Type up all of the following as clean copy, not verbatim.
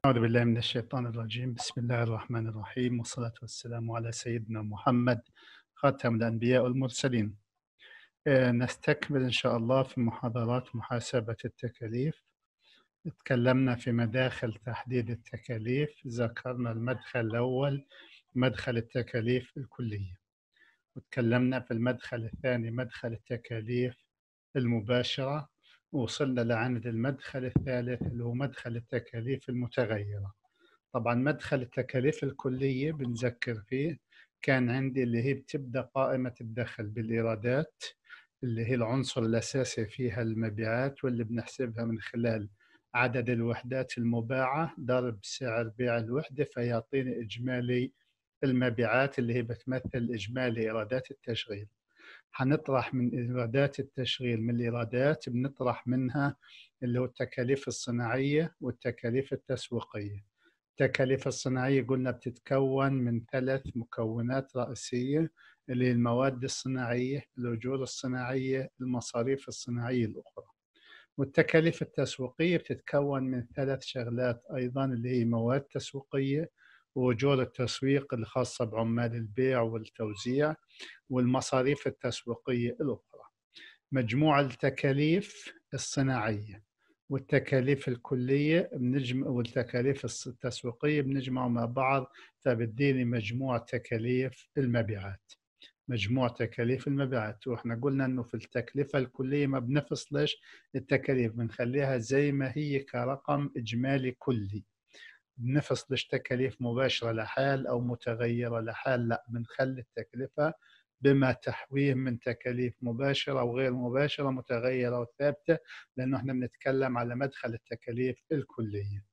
أعوذ بالله من الشيطان الرجيم. بسم الله الرحمن الرحيم، والصلاة والسلام على سيدنا محمد خاتم الأنبياء والمرسلين. نستكمل إن شاء الله في محاضرات محاسبة التكاليف. تكلمنا في مداخل تحديد التكاليف، ذكرنا المدخل الأول مدخل التكاليف الكلية، وتكلمنا في المدخل الثاني مدخل التكاليف المباشرة، ووصلنا لعند المدخل الثالث اللي هو مدخل التكاليف المتغيرة. طبعا مدخل التكاليف الكلية بنذكر فيه كان عندي اللي هي بتبدأ قائمة الدخل بالإيرادات، اللي هي العنصر الأساسي فيها المبيعات، واللي بنحسبها من خلال عدد الوحدات المباعة ضرب سعر بيع الوحدة فيعطيني إجمالي المبيعات اللي هي بتمثل إجمالي إيرادات التشغيل. حنطرح من إيرادات التشغيل، من الإيرادات بنطرح منها اللي هو التكاليف الصناعية والتكاليف التسويقية. التكاليف الصناعية قلنا بتتكون من 3 مكونات رئيسية، اللي هي المواد الصناعية، الأجور الصناعية، المصاريف الصناعية الأخرى. والتكاليف التسويقية بتتكون من 3 شغلات أيضا، اللي هي مواد تسويقية، وأجور التسويق الخاصة بعمال البيع والتوزيع، والمصاريف التسويقية الأخرى. مجموع التكاليف الصناعية والتكاليف الكلية والتكاليف التسويقية بنجمع مع بعض، فبديني مجموع تكاليف المبيعات. مجموع تكاليف المبيعات، واحنا قلنا انه في التكلفة الكلية ما بنفصلش التكاليف، بنخليها زي ما هي كرقم اجمالي كلي. بنفصلش تكاليف مباشرة لحال او متغيرة لحال، لا، بنخلي التكلفة بما تحويه من تكاليف مباشرة وغير مباشرة، متغيرة وثابتة، لأنه احنا بنتكلم على مدخل التكاليف الكلية.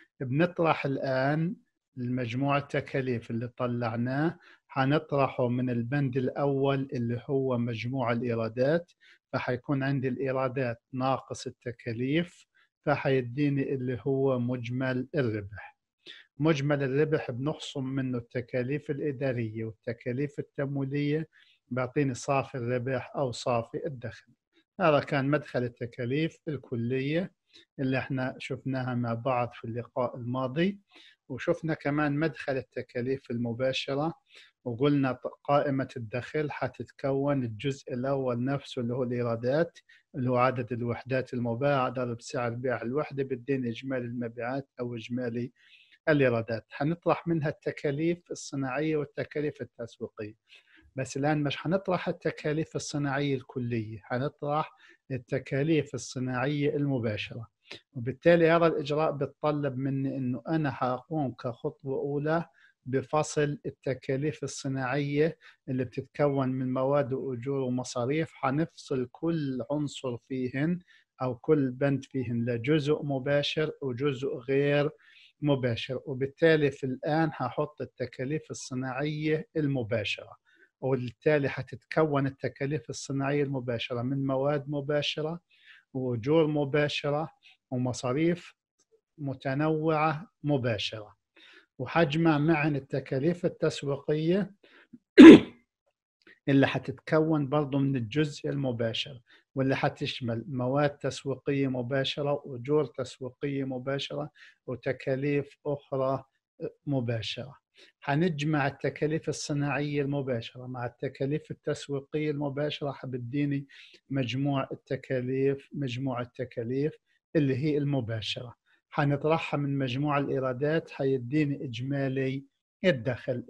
بنطرح الآن المجموع التكاليف اللي طلعناه، حنطرحه من البند الأول اللي هو مجموع الإيرادات، فحيكون عندي الإيرادات ناقص التكاليف، فحيديني اللي هو مجمل الربح. مجمل الربح بنخصم منه التكاليف الإدارية والتكاليف التمويلية، بيعطيني صافي الربح أو صافي الدخل. هذا كان مدخل التكاليف الكلية اللي احنا شفناها مع بعض في اللقاء الماضي. وشفنا كمان مدخل التكاليف المباشرة، وقلنا قائمة الدخل حتتكون الجزء الأول نفسه اللي هو الإيرادات، اللي هو عدد الوحدات المباعة ضرب سعر بيع الوحدة، بدين إجمالي المبيعات أو إجمالي الإيرادات. حنطرح منها التكاليف الصناعية والتكاليف التسويقية، بس الآن مش حنطرح التكاليف الصناعية الكلية، حنطرح التكاليف الصناعية المباشرة. وبالتالي هذا الإجراء بتطلب مني أنه أنا حأقوم كخطوة أولى بفصل التكاليف الصناعية اللي بتتكون من مواد وأجور ومصاريف. حنفصل كل عنصر فيهن أو كل بند فيهن لجزء مباشر وجزء غير مباشر. وبالتالي في الآن هحط التكاليف الصناعية المباشرة، وبالتالي حتتكون التكاليف الصناعية المباشرة من مواد مباشرة وأجور مباشرة ومصاريف متنوعة مباشرة. وحجمع معا التكاليف التسويقية اللي حتتكون برضو من الجزء المباشر، واللي حتشمل مواد تسويقية مباشرة وأجور تسويقية مباشرة وتكاليف أخرى مباشرة. حنجمع التكاليف الصناعية المباشرة مع التكاليف التسويقية المباشرة، حبديني مجموع التكاليف اللي هي المباشرة. حنطرحها من مجموع الإيرادات، حيديني إجمالي الدخل.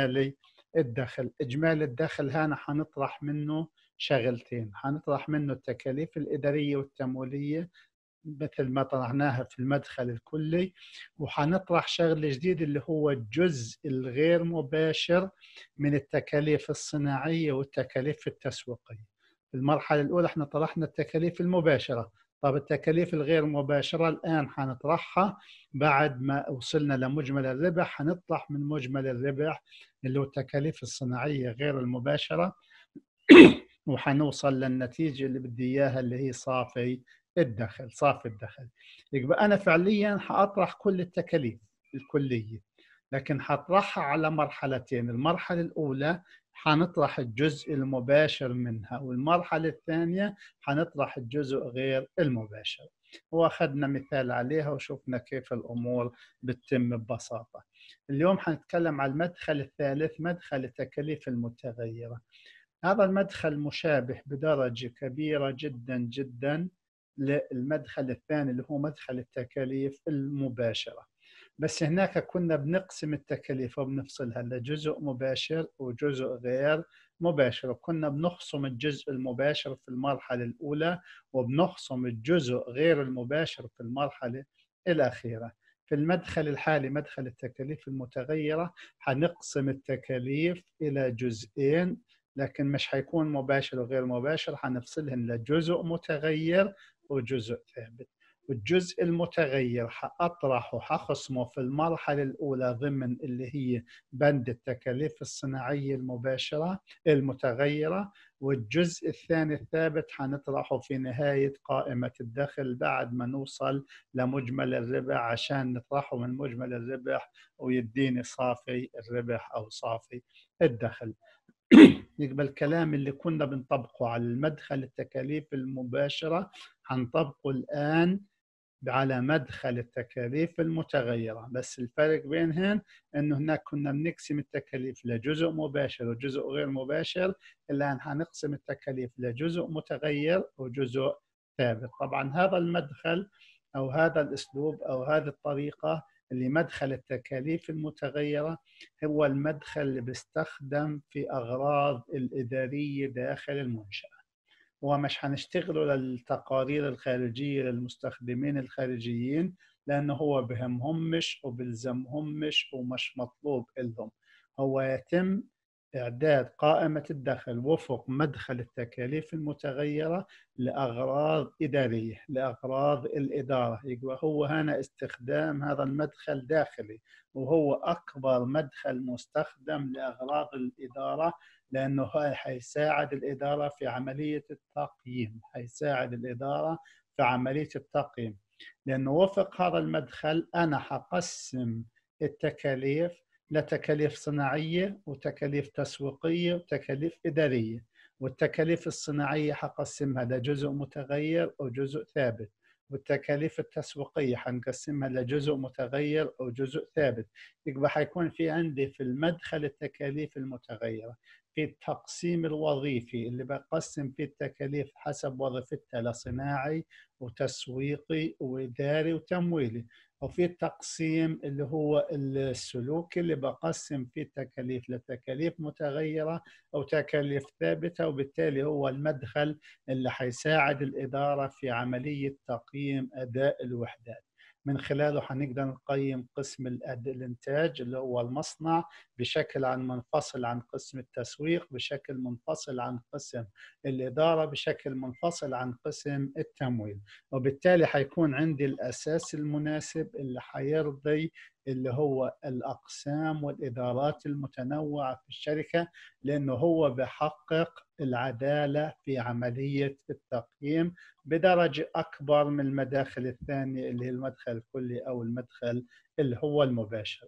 إجمالي الدخل هنا حنطرح منه شغلتين، حنطرح منه التكاليف الإدارية والتمويلية مثل ما طرحناها في المدخل الكلي، وحنطرح شغل جديد اللي هو الجزء الغير مباشر من التكاليف الصناعية والتكاليف التسويقية. في المرحلة الأولى احنا طرحنا التكاليف المباشرة، طب التكاليف الغير مباشرة الآن حنطرحها بعد ما وصلنا لمجمل الربح. حنطرح من مجمل الربح اللي هو التكاليف الصناعية غير المباشرة، وحنوصل للنتيجة اللي بدي إياها اللي هي صافي الدخل. يبقى أنا فعليا حأطرح كل التكاليف الكلية، لكن حطرحها على مرحلتين. المرحلة الأولى حنطرح الجزء المباشر منها، والمرحلة الثانية حنطرح الجزء غير المباشر. وأخذنا مثال عليها وشوفنا كيف الأمور بتتم ببساطة. اليوم حنتكلم عن المدخل الثالث، مدخل التكاليف المتغيرة. هذا المدخل مشابه بدرجة كبيرة جدا جدا للمدخل الثاني اللي هو مدخل التكاليف المباشرة، بس هناك كنا بنقسم التكاليف وبنفصلها لجزء مباشر وجزء غير مباشر، وكنا بنخصم الجزء المباشر في المرحلة الأولى وبنخصم الجزء غير المباشر في المرحلة الأخيرة. في المدخل الحالي مدخل التكاليف المتغيرة حنقسم التكاليف إلى جزئين، لكن مش حيكون مباشر وغير مباشر، حنفصلهم لجزء متغير وجزء ثابت. والجزء المتغير حأطرحه حخصمه في المرحلة الأولى ضمن اللي هي بند التكاليف الصناعية المباشرة المتغيرة، والجزء الثاني الثابت حنطرحه في نهاية قائمة الدخل بعد ما نوصل لمجمل الربح، عشان نطرحه من مجمل الربح ويديني صافي الربح أو صافي الدخل. يبقى الكلام اللي كنا بنطبقه على المدخل التكاليف المباشرة حنطبقه الآن على مدخل التكاليف المتغيرة، بس الفرق بينهن أنه هناك كنا بنقسم التكاليف لجزء مباشر وجزء غير مباشر، الآن حنقسم التكاليف لجزء متغير وجزء ثابت. طبعا هذا المدخل أو هذا الأسلوب أو هذه الطريقة اللي مدخل التكاليف المتغيرة هو المدخل اللي بيستخدم في أغراض الإدارية داخل المنشأة، ومش حنشتغلوا للتقارير الخارجية للمستخدمين الخارجيين، لأنه هو بهمهمش وبلزمهمش ومش مطلوب لهم. هو يتم إعداد قائمة الدخل وفق مدخل التكاليف المتغيرة لأغراض إدارية، لأغراض الإدارة. يبقى هو هنا استخدام هذا المدخل داخلي، وهو أكبر مدخل مستخدم لأغراض الإدارة، لأنه حيساعد الإدارة في عملية التقييم، حيساعد الإدارة في عملية التقييم. لأنه وفق هذا المدخل أنا حقسم التكاليف لتكاليف صناعية وتكاليف تسويقية وتكاليف إدارية، والتكاليف الصناعية حقسمها لجزء متغير وجزء ثابت، والتكاليف التسويقية حنقسمها لجزء متغير وجزء ثابت. يبقى حيكون في عندي في المدخل التكاليف المتغيرة في التقسيم الوظيفي اللي بقسم فيه التكاليف حسب وظيفتها لصناعي وتسويقي وإداري وتمويلي، وفي التقسيم اللي هو السلوكي اللي بقسم فيه التكاليف لتكاليف متغيرة أو تكاليف ثابتة، وبالتالي هو المدخل اللي حيساعد الإدارة في عملية تقييم أداء الوحدات. من خلاله حنقدر نقيم قسم الإنتاج اللي هو المصنع بشكل منفصل عن قسم التسويق، بشكل منفصل عن قسم الإدارة، بشكل منفصل عن قسم التمويل. وبالتالي حيكون عندي الأساس المناسب اللي حيرضي اللي هو الأقسام والإدارات المتنوعة في الشركة، لأنه هو بحقق العدالة في عملية التقييم بدرجة أكبر من المداخل الثانية اللي هي المدخل الكلي أو المدخل اللي هو المباشر.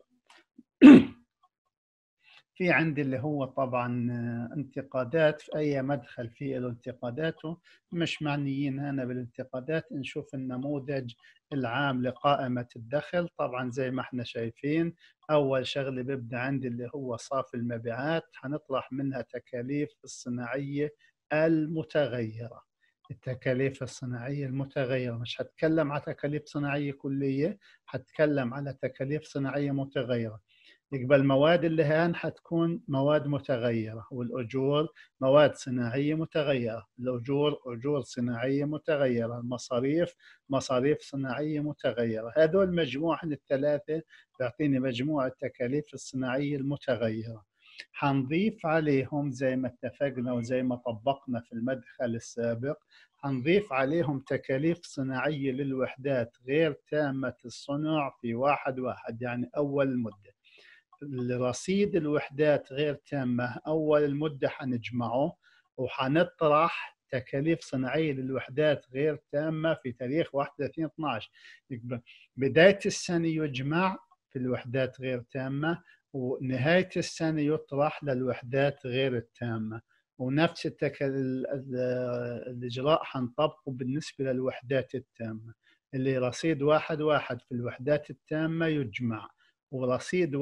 في عندي اللي هو طبعا انتقادات، في أي مدخل فيه له انتقاداته، مش معنيين هنا بالانتقادات. نشوف النموذج العام لقائمة الدخل. طبعا زي ما احنا شايفين أول شغلة بيبدأ عندي اللي هو صافي المبيعات، هنطرح منها تكاليف الصناعية المتغيرة. التكاليف الصناعية المتغيرة، مش هتكلم على تكاليف صناعية كلية، هتكلم على تكاليف صناعية متغيرة. يبقى المواد اللي هان حتكون مواد متغيرة، والأجور مواد صناعية متغيرة، الأجور أجور صناعية متغيرة، المصاريف مصاريف صناعية متغيرة. هذول مجموعهم الثلاثة تعطيني مجموع التكاليف الصناعية المتغيرة. حنضيف عليهم زي ما اتفقنا وزي ما طبقنا في المدخل السابق، حنضيف عليهم تكاليف صناعية للوحدات غير تامة الصنع في 1/1، يعني أول المدة. رصيد الوحدات غير تامة أول المدة حنجمعه، وحنطرح تكاليف صناعية للوحدات غير تامة في تاريخ 31/12. بداية السنة يجمع في الوحدات غير تامة، ونهاية السنة يطرح للوحدات غير التامة. ونفس الإجراء حنطبقه بالنسبة للوحدات التامة، اللي رصيد 1 في الوحدات التامة يجمع، ورصيد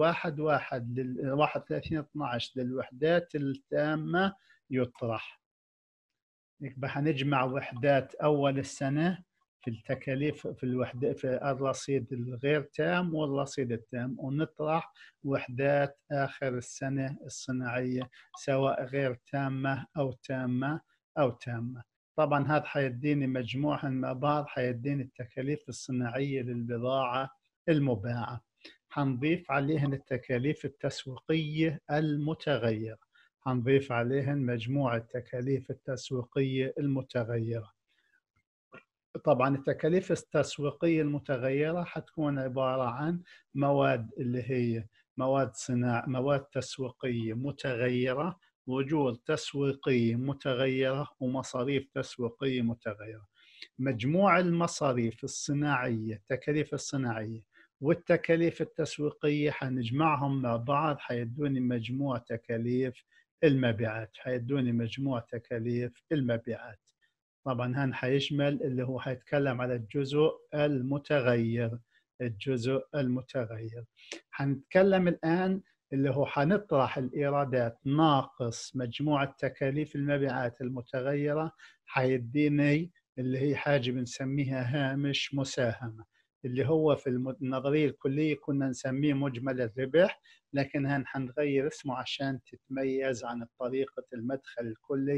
31/12 للوحدات التامة يطرح. يبقى حنجمع وحدات أول السنة في التكاليف في الوحدة في الرصيد الغير تام والرصيد التام، ونطرح وحدات آخر السنة الصناعية سواء غير تامة أو تامة أو تامة. طبعا هذا حيديني مجموعهم مع بعض، حيديني التكاليف الصناعية للبضاعة المباعة. حنضيف عليهن التكاليف التسويقية المتغيرة، حنضيف عليهن مجموعة التكاليف التسويقية المتغيرة. طبعا التكاليف التسويقية المتغيرة حتكون عبارة عن مواد اللي هي مواد تسويقية متغيرة، وجوه تسويقية متغيرة، ومصاريف تسويقية متغيرة. مجموع المصاريف الصناعية، التكاليف الصناعية والتكاليف التسويقية حنجمعهم مع بعض، حيدوني مجموع تكاليف المبيعات، حيدوني مجموع تكاليف المبيعات. طبعا هان حيشمل اللي هو حيتكلم على الجزء المتغير. الجزء المتغير حنتكلم الآن اللي هو حنطرح الإيرادات ناقص مجموع تكاليف المبيعات المتغيرة، حيديني اللي هي حاجة بنسميها هامش مساهمة، اللي هو في النظرية الكلية كنا نسميه مجمل الربح، لكن هان حنغير اسمه عشان تتميز عن طريقة المدخل الكلي،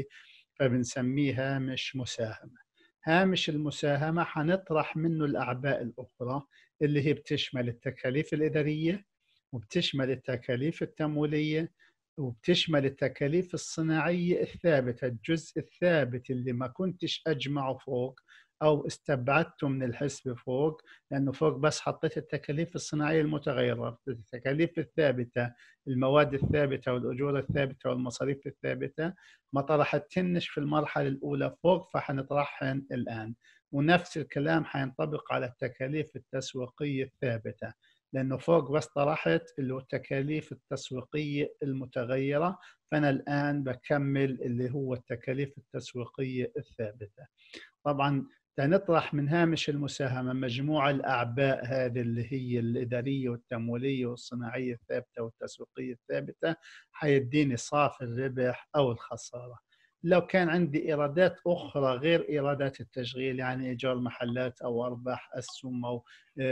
فبنسميه هامش مساهمة. هامش المساهمة حنطرح منه الأعباء الأخرى اللي هي بتشمل التكاليف الإدارية، وبتشمل التكاليف التمويلية، وبتشمل التكاليف الصناعية الثابتة، الجزء الثابت اللي ما كنتش أجمعه فوق أو استبعدته من الحسب فوق، لأنه فوق بس حطيت التكاليف الصناعية المتغيرة. التكاليف الثابتة، المواد الثابتة والأجور الثابتة والمصاريف الثابتة، ما طرحتهنش في المرحلة الأولى فوق، فحنطرحهن الآن. ونفس الكلام حينطبق على التكاليف التسويقية الثابتة، لأنه فوق بس طرحت اللي هو التكاليف التسويقية المتغيرة، فأنا الآن بكمل اللي هو التكاليف التسويقية الثابتة. طبعا نطرح من هامش المساهمة مجموع الأعباء هذه اللي هي الإدارية والتمويلية والصناعية الثابتة والتسويقية الثابتة، حيديني صافي الربح أو الخسارة. لو كان عندي إيرادات أخرى غير إيرادات التشغيل، يعني إيجار محلات أو أرباح أسهم أو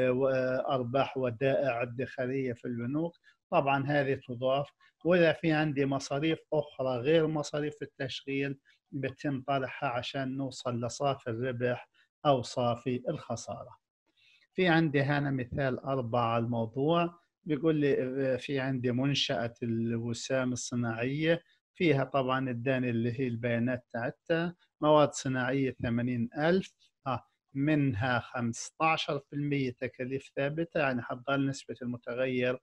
أرباح ودائع ادخارية في البنوك، طبعا هذه تضاف. وإذا في عندي مصاريف أخرى غير مصاريف التشغيل بتم طرحها عشان نوصل لصافي الربح أو صافي الخسارة. في عندي هنا مثال 4 على الموضوع، بيقول لي في عندي منشأة الوسام الصناعية، فيها طبعا اداني اللي هي البيانات تاعتها. مواد صناعية 80,000، منها 15% تكاليف ثابتة، يعني حضر نسبة المتغير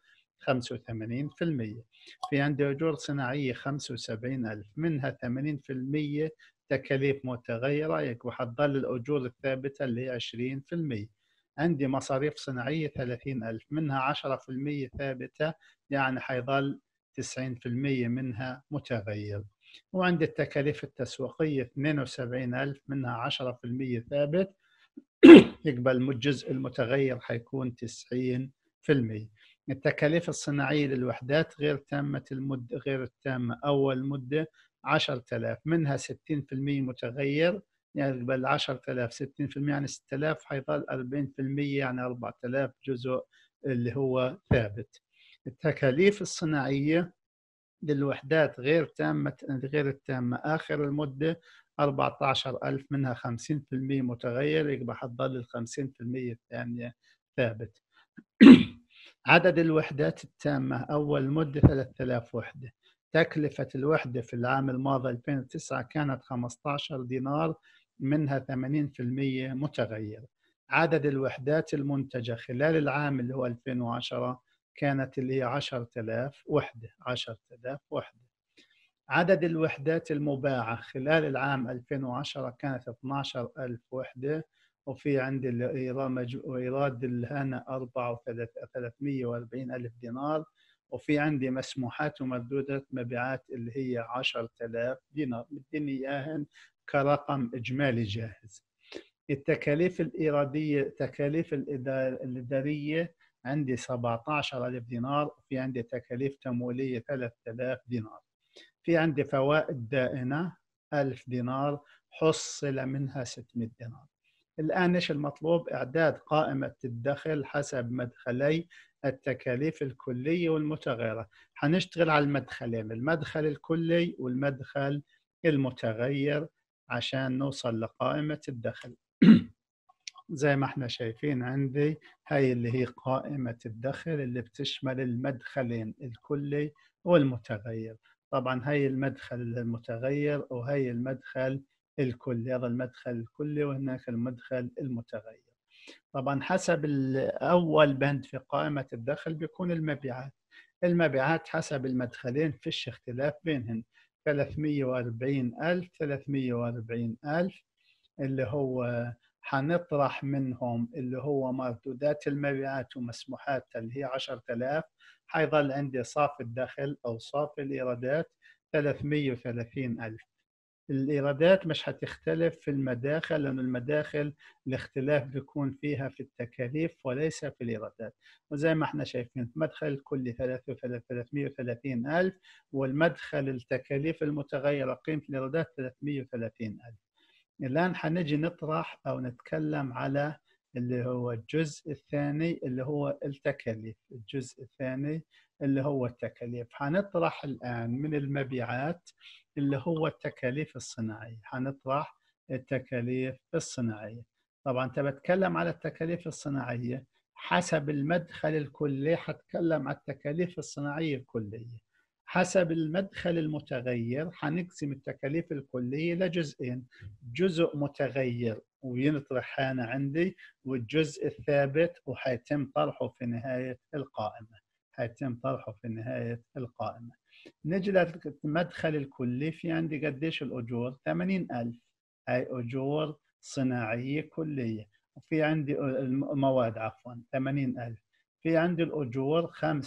85%. في عندي أجور صناعية 75,000، منها 80% تكاليف متغيرة، يبقى حضر الأجور الثابتة اللي هي 20%. عندي مصاريف صناعية 30,000، منها 10% ثابتة، يعني حيظل 90% منها متغير. وعندي التكاليف التسويقية 72,000، منها 10% ثابت، يقبل الجزء المتغير حيكون 90%. التكاليف الصناعية للوحدات غير تامة المدة، غير التامة أول مدة 10,000، منها 60% متغير، يعني يقبل 10,000 60% يعني 6,000، حيظل 40% يعني 4,000 جزء اللي هو ثابت. التكاليف الصناعية للوحدات غير التامة آخر المدة 14,000، منها 50% متغير، يبقى حتضل 50% الثانية ثابت. عدد الوحدات التامة أول مدة 3,000 وحدة. تكلفة الوحدة في العام الماضي 2009 كانت 15 دينار، منها 80% متغير. عدد الوحدات المنتجة خلال العام اللي هو 2010 كانت اللي هي 10,000 وحدة. 10,000 وحدة. عدد الوحدات المباعة خلال العام 2010 كانت 12,000 وحدة، وفي عندي إيراد الهنا 340,000 دينار، وفي عندي مسموحات ومردودات مبيعات اللي هي 10,000 دينار، بدني إياهن كرقم إجمالي جاهز. التكاليف الإيرادية، التكاليف الإدارية عندي 17,000 دينار، وفي عندي تكاليف تمويلية 3,000 دينار. في عندي فوائد دائنة 1000 دينار، حصل منها 600 دينار. الآن إيش المطلوب؟ إعداد قائمة الدخل حسب مدخلي التكاليف الكلية والمتغيرة. حنشتغل على المدخلين، المدخل الكلي والمدخل المتغير، عشان نوصل لقائمة الدخل. زي ما احنا شايفين عندي هاي اللي هي قائمة الدخل اللي بتشمل المدخلين الكلي والمتغير. طبعا هاي المدخل المتغير وهي المدخل الكلي، هذا المدخل الكلي وهناك المدخل المتغير. طبعا حسب أول بند في قائمة الدخل بيكون المبيعات. المبيعات حسب المدخلين فيش اختلاف بينهم، 340,000 340,000 اللي هو حنطرح منهم اللي هو مردودات المبيعات ومسموحاتها اللي هي 10,000. حيظل عندي صافي الدخل أو صافي الإيرادات 330,000. الإيرادات مش هتختلف في المداخل، لأن المداخل الاختلاف بيكون فيها في التكاليف وليس في الإيرادات. وزي ما احنا شايفين المدخل الكلي 330,000، والمدخل التكاليف المتغيرة قيمة الإيرادات 330,000. الآن حنجي نطرح أو نتكلم على اللي هو الجزء الثاني اللي هو التكاليف. الجزء الثاني اللي هو التكاليف، حنطرح الآن من المبيعات اللي هو التكاليف الصناعية. حنطرح التكاليف الصناعية. طبعا أنت بتكلم على التكاليف الصناعية حسب المدخل الكلي، حتكلم على التكاليف الصناعية الكلية. حسب المدخل المتغير حنقسم التكاليف الكلية لجزئين، جزء متغير وينطرح هنا عندي، والجزء الثابت وحيتم طرحه في نهاية القائمة. حيتم طرحه في نهاية القائمة. نجي للمدخل الكلي، في عندي قديش الأجور؟ 80,000، هاي أجور صناعية كلية. وفي عندي المواد، عفوا 80,000. في عندي الأجور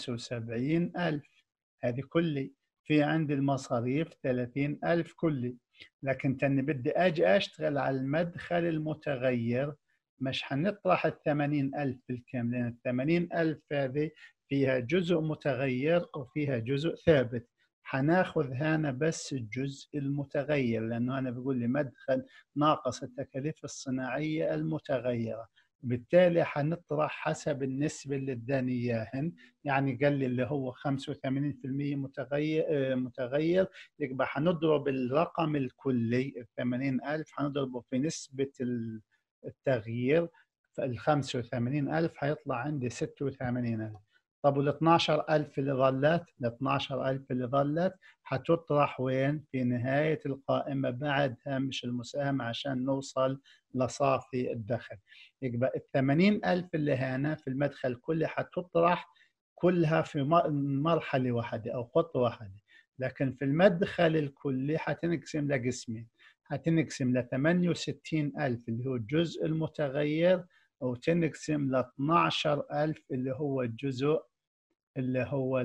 75,000، هذه كلي. في عندي المصاريف 30,000 كلي. لكن تاني بدي أجي أشتغل على المدخل المتغير، مش حنطرح 80,000 بالكامل، لأن 80,000 هذه فيها جزء متغير وفيها جزء ثابت. حناخذ هنا بس الجزء المتغير، لأنه أنا بقول لي مدخل ناقص التكاليف الصناعية المتغيرة. بالتالي حنطرح حسب النسبة اللي اداني إياهن. يعني قال لي اللي هو 85% متغير، يبقى حنضرب الرقم الكلي 80,000 حنضربه في نسبة التغيير. فال 85,000 حيطلع عندي 86,000. طب وال 12,000 اللي ظلت، ال 12,000 اللي ظلت حتطرح وين؟ في نهاية القائمة بعد هامش المساهمة، عشان نوصل لصافي الدخل. يبقى ال 80,000 اللي هنا في المدخل الكلي حتطرح كلها في مرحلة واحدة أو خطوة واحدة. لكن في المدخل الكلي حتنقسم لقسمين، حتنقسم ل 68,000 اللي هو الجزء المتغير، وتنقسم ل 12,000 اللي هو الجزء اللي هو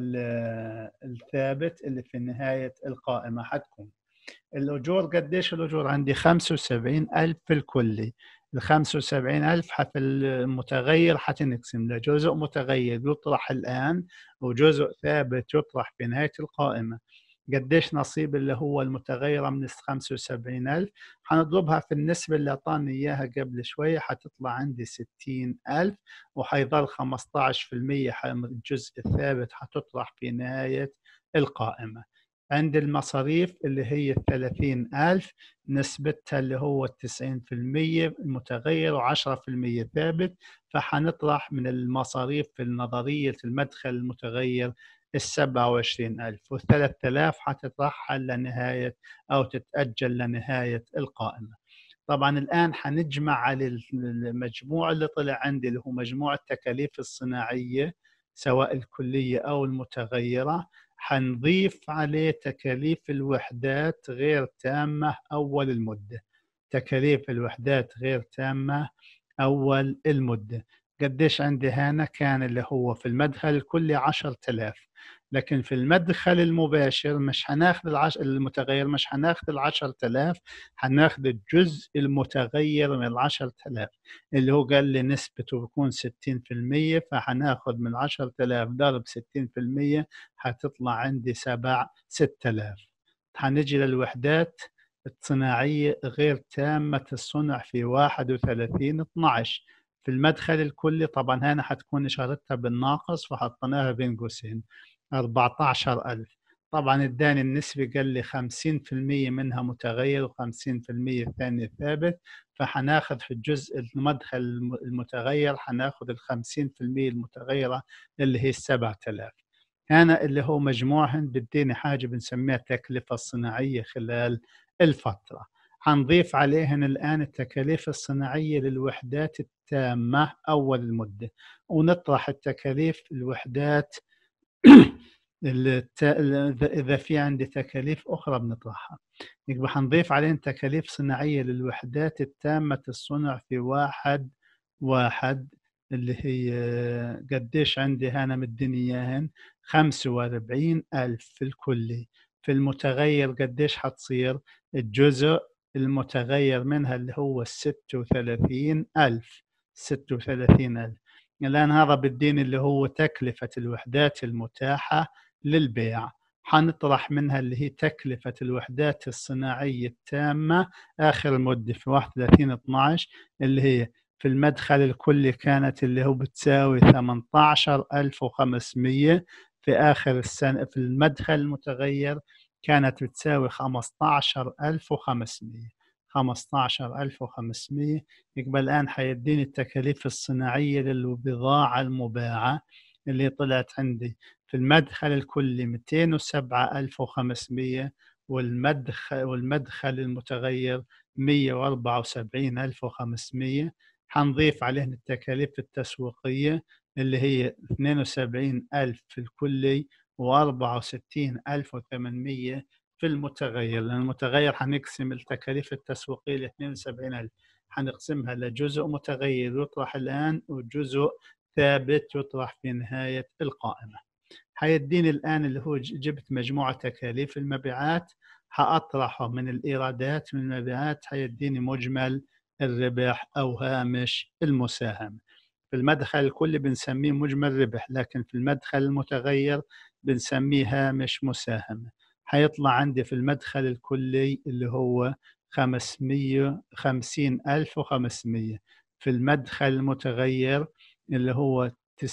الثابت اللي في نهاية القائمة. حتكون الأجور قديش؟ الأجور عندي 75,000 في الكلي. ال 75,000 في المتغير حتنقسم لجزء متغير يطرح الآن، وجزء ثابت يطرح في نهاية القائمة. قديش نصيب اللي هو المتغيرة من ال 75,000؟ حنضربها في النسبة اللي أعطاني إياها قبل شوية، حتطلع عندي 60,000، وحيظل 15% الجزء الثابت حتطرح في نهاية القائمة. عند المصاريف اللي هي 30,000، نسبتها اللي هو 90% متغير و10% ثابت. فحنطرح من المصاريف في نظرية المدخل المتغير 27,000، وال3,000 حتترحل لنهاية أو تتأجل لنهاية القائمة. طبعا الآن حنجمع على المجموع اللي طلع عندي اللي هو مجموع التكاليف الصناعية سواء الكلية أو المتغيرة. حنضيف عليه تكاليف الوحدات غير تامة أول المدة. تكاليف الوحدات غير تامة أول المدة قديش عندي هنا؟ كان اللي هو في المدخل الكلي 10,000. لكن في المدخل المباشر مش هناخد المتغير مش هناخد ال10,000، هناخد الجزء المتغير من ال10,000 اللي هو قال لي نسبته بيكون 60%، فهناخد من 10,000 ضرب 60% هتطلع عندي 6,000. هنجي للوحدات الصناعية غير تامة الصنع في 31/12 في المدخل الكلي. طبعا هنا هتكون إشارتها بالناقص فحطيناها بين قوسين 14,000. طبعا اداني النسبة قال لي 50% منها متغير و50% الثاني ثابت، فهناخد في الجزء المدخل المتغير هناخد 50% المتغيرة اللي هي 7,000. هنا اللي هو مجموعهن بديني حاجة بنسميها التكلفة الصناعية خلال الفترة. هنضيف عليهن الآن التكاليف الصناعية للوحدات التامة أول المدة، ونطرح التكاليف الوحدات إذا في عندي تكاليف أخرى بنطرحها. يبقى هنضيف عليهن تكاليف صناعية للوحدات التامة الصنع في 1/1 اللي هي قديش عندي هنا مديني إياهن 45,000 في الكلي. في المتغير قديش حتصير الجزء المتغير منها اللي هو 36,000. 36,000 الآن هذا بديني اللي هو تكلفة الوحدات المتاحة للبيع. حنطرح منها اللي هي تكلفة الوحدات الصناعية التامة آخر المدة في 31/12 اللي هي في المدخل الكلي كانت اللي هو بتساوي 18,500. في آخر السنة في المدخل المتغير كانت بتساوي 15,500. 15,500. يبقى الآن حيديني التكاليف الصناعية للبضاعة المباعة اللي طلعت عندي في المدخل الكلي 207,500، والمدخل المتغير 174,500. حنضيف عليهن التكاليف التسويقية اللي هي 72,000 في الكلي و64,800 في المتغير. لأن المتغير حنقسم التكاليف التسويقية ل 72,000 حنقسمها لجزء متغير يطرح الآن وجزء ثابت يطرح في نهاية القائمة. حيديني الآن اللي هو جبت مجموعة تكاليف المبيعات حأطرحه من الإيرادات من المبيعات حيديني مجمل الربح أو هامش المساهمة. في المدخل الكلي بنسميه مجمل ربح، لكن في المدخل المتغير بنسميه هامش مساهمة. حيطلع عندي في المدخل الكلي اللي هو 550,500. في المدخل المتغير اللي هو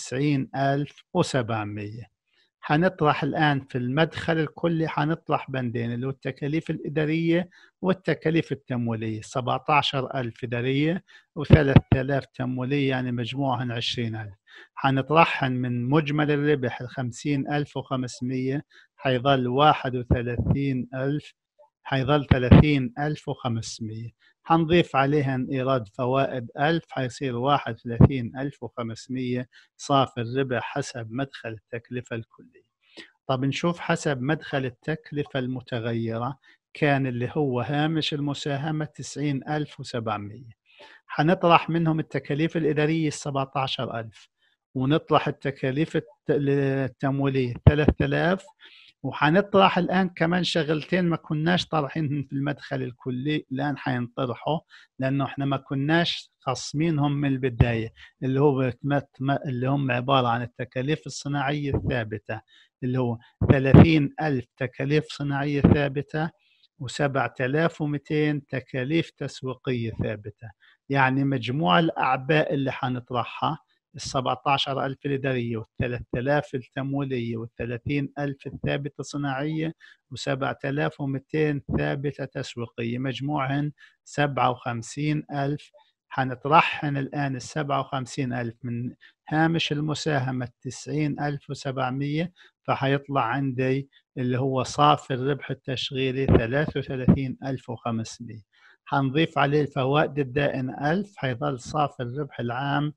90,700. حنطرح الآن في المدخل الكلي حنطرح بندين اللي هو التكاليف الإدارية والتكاليف التمويلية. 17,000 إدارية و3,000 تمويلية، يعني مجموعهن 20,000. حنطرحهن من مجمل الربح 50,500 حيظل 31,000، حيظل 30,500. حنضيف عليهن إيراد فوائد 1000 حيصير 31,500 صافي الربح حسب مدخل التكلفة الكلية. طب نشوف حسب مدخل التكلفة المتغيرة كان اللي هو هامش المساهمة 90,700. حنطرح منهم التكاليف الإدارية 17,000، ونطرح التكاليف التمويلية 3,000، وحنطرح الآن كمان شغلتين ما كناش طرحينهم في المدخل الكلي الآن حينطرحوا لأنه إحنا ما كناش خصمينهم من البداية، اللي هو اللي هم عبارة عن التكاليف الصناعية الثابتة اللي هو 30,000 تكاليف صناعية ثابتة و7,200 تكاليف تسويقية ثابتة. يعني مجموع الأعباء اللي حنطرحها 17,000 الإدارية و3,000 التمويلية و30,000 الثابتة صناعية و7,200 ثابتة تسويقية، مجموعهن 57,000. حنطرحهن الآن 57,000 من هامش المساهمة 90,700، فحيطلع عندي اللي هو صافي الربح التشغيلي 33,500. حنضيف عليه الفوائد الدائنة 1000 حيظل صافي الربح العام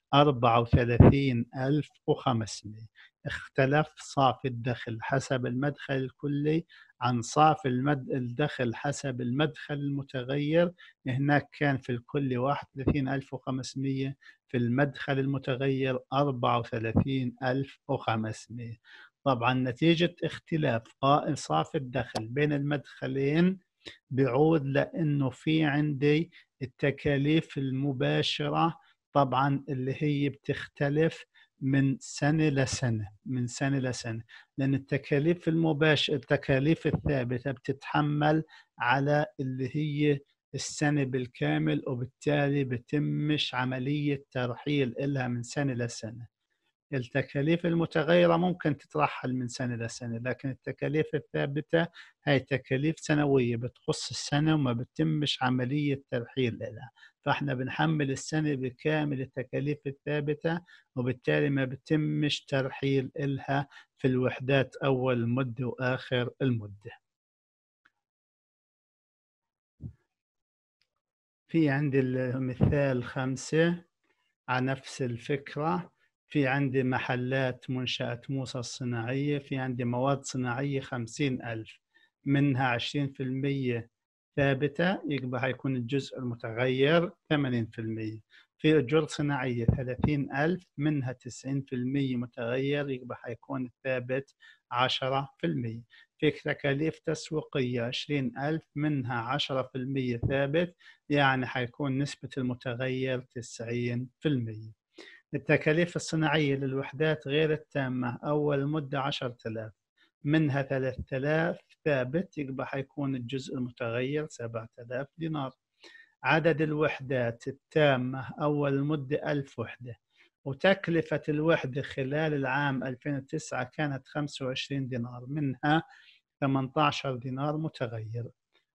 34,500. اختلف صافي الدخل حسب المدخل الكلي عن صافي الدخل حسب المدخل المتغير. هناك كان في الكلي 31,500، في المدخل المتغير 34,500. طبعا نتيجة اختلاف صافي الدخل بين المدخلين بيعود لأنه في عندي التكاليف المباشرة طبعا اللي هي بتختلف من سنة لسنة، من سنة لسنة، لأن التكاليف المباشرة التكاليف الثابتة بتتحمل على اللي هي السنة بالكامل، وبالتالي بتمش عملية ترحيل إلها من سنة لسنة. التكاليف المتغيرة ممكن تترحل من سنة لسنة، لكن التكاليف الثابتة هاي تكاليف سنوية بتخص السنة وما بتمش عملية ترحيل لها، فاحنا بنحمل السنة بكامل التكاليف الثابتة، وبالتالي ما بتمش ترحيل لها في الوحدات أول المدة وآخر المدة. في عندي المثال 5 على نفس الفكرة. في عندي محلات منشأة موسى الصناعية، في عندي مواد صناعية 50,000، منها 20% ثابتة، يبقى هيكون الجزء المتغير 80%. في أجور صناعية 30,000، منها 90% متغير، يبقى هيكون الثابت 10%. في تكاليف تسويقية 20,000، منها 10% ثابت، يعني حيكون نسبة المتغير 90%. التكاليف الصناعية للوحدات غير التامة أول مدة 10,000، منها 3,000 ثابت، يبقى حيكون الجزء المتغير 7,000 دينار. عدد الوحدات التامة أول مدة 1000 وحدة، وتكلفة الوحدة خلال العام 2009 كانت 25 دينار، منها 18 دينار متغير.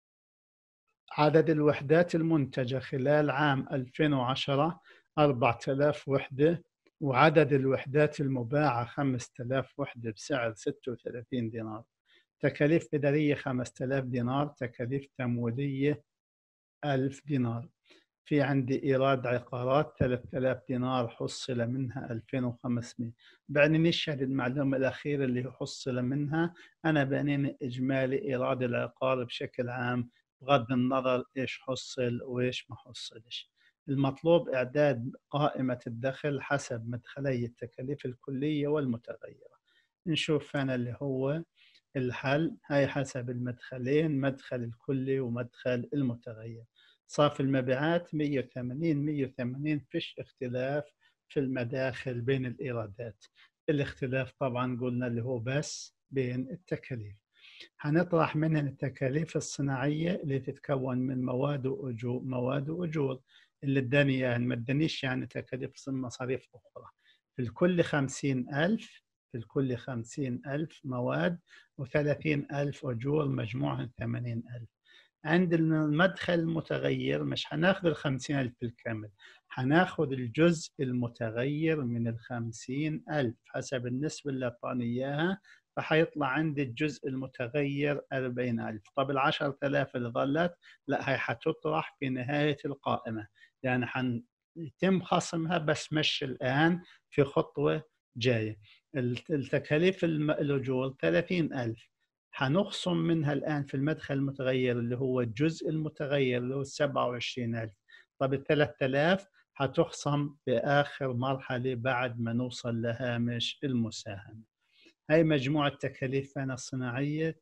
عدد الوحدات المنتجة خلال عام 2010 4,000 وحدة، وعدد الوحدات المباعة 5,000 وحدة بسعر 36 دينار. تكاليف إدارية 5,000 دينار، تكاليف تمويلية 1000 دينار. في عندي إيراد عقارات 3,000 دينار، حصل منها 2,500. بعنيني الشهر المعلومة الأخيرة اللي حصل منها، أنا بعنيني إجمالي إيراد العقار بشكل عام بغض النظر إيش حصل وإيش ما حصلش. المطلوب إعداد قائمة الدخل حسب مدخلي التكاليف الكلية والمتغيرة. نشوف أنا اللي هو الحل هاي حسب المدخلين، مدخل الكلي ومدخل المتغير. صافي المبيعات 180 فيش اختلاف في المداخل بين الإيرادات. الاختلاف طبعا قلنا اللي هو بس بين التكاليف. هنطرح منها التكاليف الصناعية اللي تتكون من مواد وأجور اللي اداني إياها، ما ادانيش يعني تكاليف مصاريف أخرى. في الكل 50,000، في الكل 50,000 مواد، و30,000 أجور، مجموعهم 80,000. عند المدخل المتغير مش هناخذ 50,000 بالكامل، هناخذ الجزء المتغير من 50,000 حسب النسبة اللي أعطاني إياها، فحيطلع عندي الجزء المتغير 40,000. طب 10,000 اللي ظلت لا، هي حتطرح في نهاية القائمة، يعني يتم خصمها، بس مش الآن، في خطوة جاية. التكاليف الأجور 30,000، حنخصم منها الآن في المدخل المتغير اللي هو الجزء المتغير اللي هو 27,000. طب 3,000 حتخصم في آخر مرحلة بعد ما نوصل لهامش المساهمة. هاي مجموع التكاليف الصناعية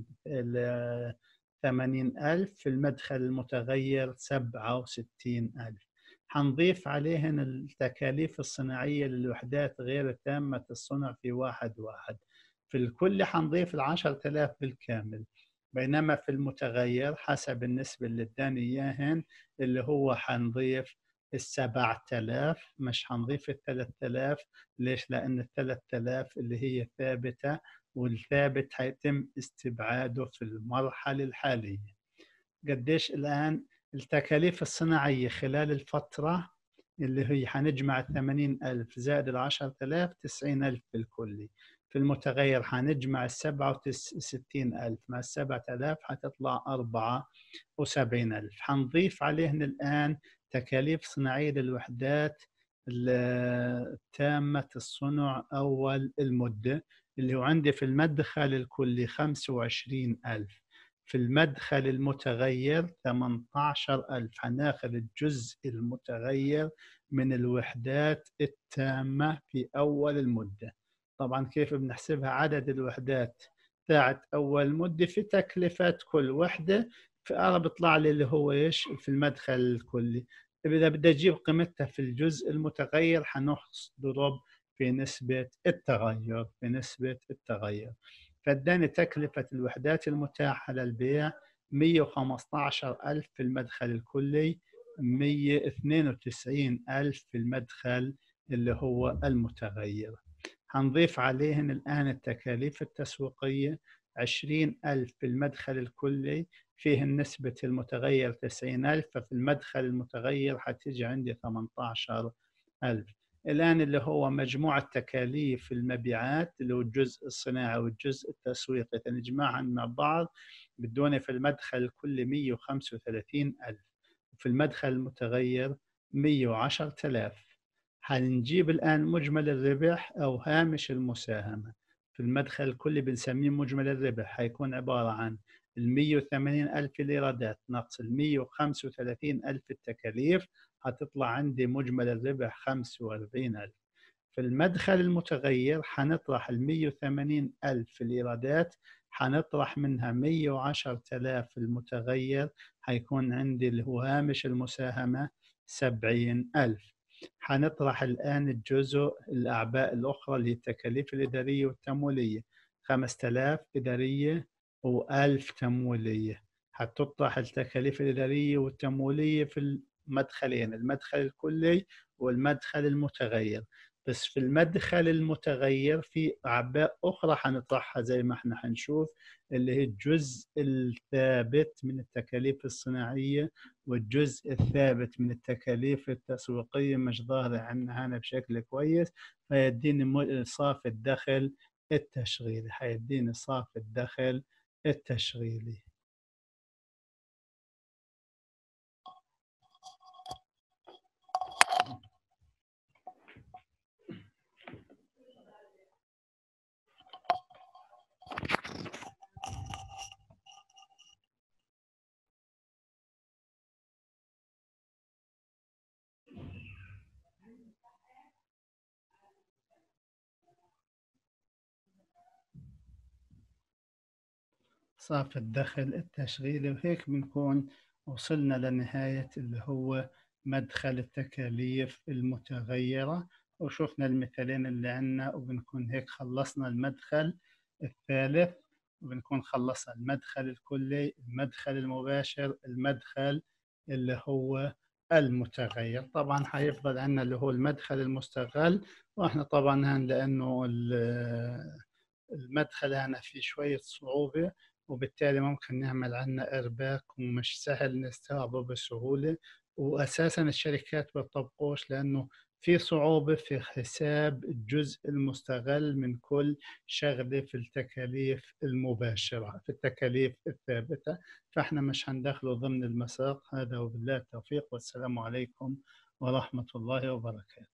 80,000، في المدخل المتغير 67,000. حنضيف عليهن التكاليف الصناعية للوحدات غير تامة الصنع في 1/1. في الكل حنضيف 10,000 بالكامل، بينما في المتغير حسب النسبة اللي اداني إياهن اللي هو حنضيف 7,000، مش حنضيف 3,000. ليش؟ لأن 3,000 اللي هي ثابتة، والثابت حيتم استبعاده في المرحلة الحالية. قديش الآن التكاليف الصناعية خلال الفترة اللي هي حنجمع 80,000 زائد 10,000، 90,000 بالكلي. في المتغير حنجمع 67,000 مع 7,000، حتطلع 74,000. حنضيف عليهن الآن تكاليف صناعية للوحدات تامة الصنع أول المدة، اللي هو عندي في المدخل الكلي 25,000، في المدخل المتغير 18,000. حناخذ الجزء المتغير من الوحدات التامة في أول المدة. طبعا كيف بنحسبها؟ عدد الوحدات تاعت أول مدة في تكلفة كل وحدة، فأنا بيطلع لي اللي هو إيش في المدخل الكلي. إذا بدي أجيب قيمتها في الجزء المتغير حنضرب في نسبة التغير، في نسبة التغير. فاداني تكلفة الوحدات المتاحة للبيع 115,000 في المدخل الكلي، 192,000 في المدخل اللي هو المتغير. هنضيف عليهن الآن التكاليف التسويقية 20,000 في المدخل الكلي، فيه نسبة المتغير 90,000، ففي المدخل المتغير حتيجي عندي 18,000. الآن اللي هو مجموع تكاليف المبيعات اللي هو الجزء الصناعي والجزء التسويقي نجمعهم مع بعض بدوني في المدخل الكلي 135,000، وفي المدخل المتغير 110,000. هنجيب الآن مجمل الربح أو هامش المساهمة. في المدخل الكلي بنسميه مجمل الربح، هيكون عبارة عن 180,000 الإيرادات ناقص 135,000 التكاليف، هتطلع عندي مجمل الربح 45,000. في المدخل المتغير حنطرح 180,000 الإيرادات، حنطرح منها 110,000 المتغير، هيكون عندي اللي هو هامش المساهمة 70,000. حنطرح الآن الجزء الأعباء الأخرى اللي هي التكاليف الإدارية والتمويلية، 5,000 إدارية و1000 تمويلية. حتطرح التكاليف الإدارية والتمويلية في المدخلين، المدخل الكلي والمدخل المتغير. بس في المدخل المتغير في أعباء أخرى حنطرحها زي ما احنا حنشوف، اللي هي الجزء الثابت من التكاليف الصناعية والجزء الثابت من التكاليف التسويقية، مش ظاهرة عندنا هنا بشكل كويس، فيديني صافي الدخل التشغيلي، حيديني صافي الدخل التشغيلي. صافي الدخل التشغيلي، وهيك بنكون وصلنا لنهاية اللي هو مدخل التكاليف المتغيرة، وشوفنا المثالين اللي عنا، وبنكون هيك خلصنا المدخل الثالث، وبنكون خلصنا المدخل الكلي، المدخل المباشر، المدخل اللي هو المتغير. طبعا حيفضل عنا اللي هو المدخل المستغل، واحنا طبعا لأنه المدخل هنا فيه شوية صعوبة، وبالتالي ممكن نعمل عنا إرباك ومش سهل نستوعبه بسهولة، وأساسا الشركات بتطبقوش لأنه في صعوبة في حساب الجزء المستغل من كل شغلة في التكاليف المباشرة، في التكاليف الثابتة، فإحنا مش هندخله ضمن المساق هذا. وبالله التوفيق، والسلام عليكم ورحمة الله وبركاته.